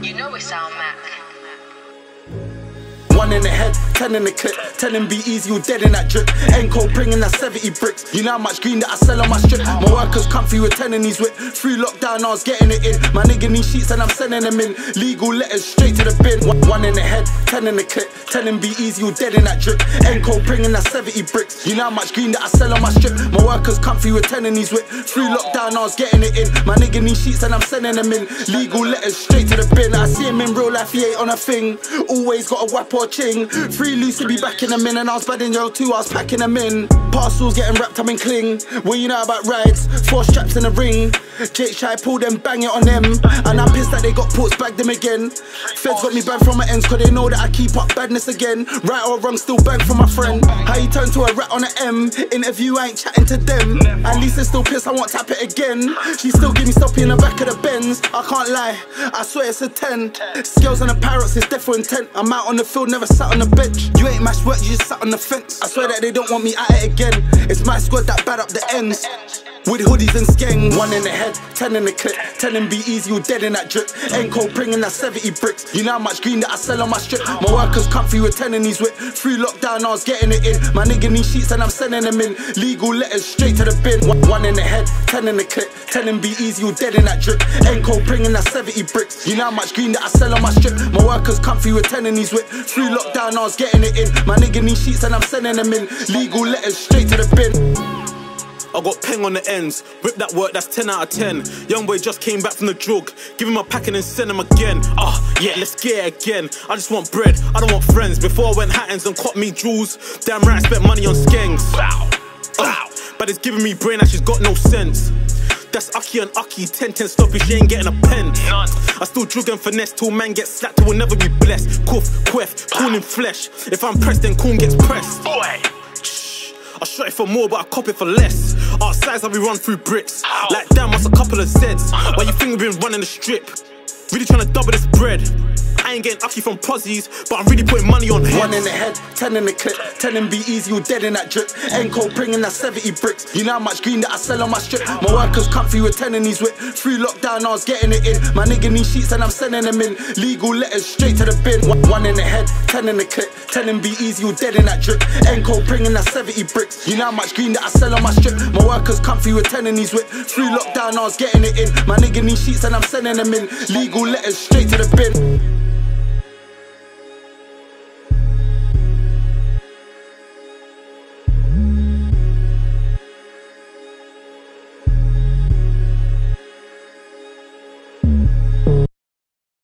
You know it's our Mac. 1 in the head, 10 in the clip. Tell him be easy, you dead in that drip. Enco bringing that 70 bricks. You know how much green that I sell on my strip. My workers comfy with 10 in these whip. Through lockdown, I was getting it in. My nigga need sheets and I'm sending them in. Legal letters straight to the bin. 1 in the head, 10 in the clip. Tell him be easy, you dead in that drip. Enco bringing that 70 bricks. You know how much green that I sell on my strip. My workers comfy with 10 in these whip. Through lockdown, I was getting it in. My nigga need sheets and I'm sending them in. Legal letters straight to the bin. I see him in real life, he ain't on a thing. Always got a whap or ching. Free loose to be back in a min, and I was bad in jail too, I was packing them in. Parcels getting wrapped up in cling. What you know about rides? 4 straps in a ring. Jake Shy pull them, bang it on them. And I'm pissed that they got ports, bagged them again. Feds got me banned from my ends, cause they know that I keep up badness again. Right or wrong, still bang for my friend. How you turn to a rat on an M? Interview, I ain't chatting to them. At least they're still pissed, I won't tap it again. She still give me stoppy in the back of the Benz. I can't lie, I swear it's a 10. Scales and the parrots is death for intent. I'm out on the field, never sat on the bench. You ain't matched work, you just sat on the fence. I swear that they don't want me at it again. It's my squad that bad up the ends. With hoodies and skeng. 1 in the head, 10 in the clip. Tell him be easy, you dead in that drip. Enco bringing that 70 bricks. You know how much green that I sell on my strip. My workers comfy with 10 in these whip. Through lockdown, I was getting it in. My nigga need sheets and I'm sending them in. Legal letters straight to the bin. 1 in the head, 10 in the clip. Tell him be easy, you dead in that drip. Enco bringing that 70 bricks. You know how much green that I sell on my strip. My workers comfy with 10 in these whip. Through lockdown, I was getting it in. My nigga need sheets and I'm sending them in. Legal letters straight to the bin. I got peng on the ends, whip that work, that's 10 out of 10. Young boy just came back from the drug, give him a pack and then send him again. Yeah, let's get it again. I just want bread, I don't want friends. Before I went Hattons and caught me jewels, damn right I spent money on skanks. But it's giving me brain that she's got no sense. That's Aki and Aki, 10-10 stoppage, she ain't getting a pen. I still drug and finesse till man gets slapped, will never be blessed. Cuff, queff, corn in flesh. If I'm pressed, then corn gets pressed. I shot it for more, but I cop it for less. Outside, I be run through bricks. Like damn, what's a couple of Zeds? Why you think we've been running the strip? Really trying to double this bread. I ain't getting Aki from Pozzies, but I'm really putting money on heads. 1 in the head, 10 in the clip. Tell him be easy, you dead in that drip. Enco bringing that 70 bricks. You know how much green that I sell on my strip. My workers comfy with 10 in these whip. Through lockdown, I was getting it in. My nigga need sheets and I'm sending them in. Legal letters straight to the bin. 1 in the head, 10 in the clip. Tell him be easy, you dead in that drip. Enco bringing that 70 bricks. You know how much green that I sell on my strip. My workers comfy with 10 in these whip. Through lockdown, I was getting it in. My nigga need sheets and I'm sending them in. Legal letters straight to the bin.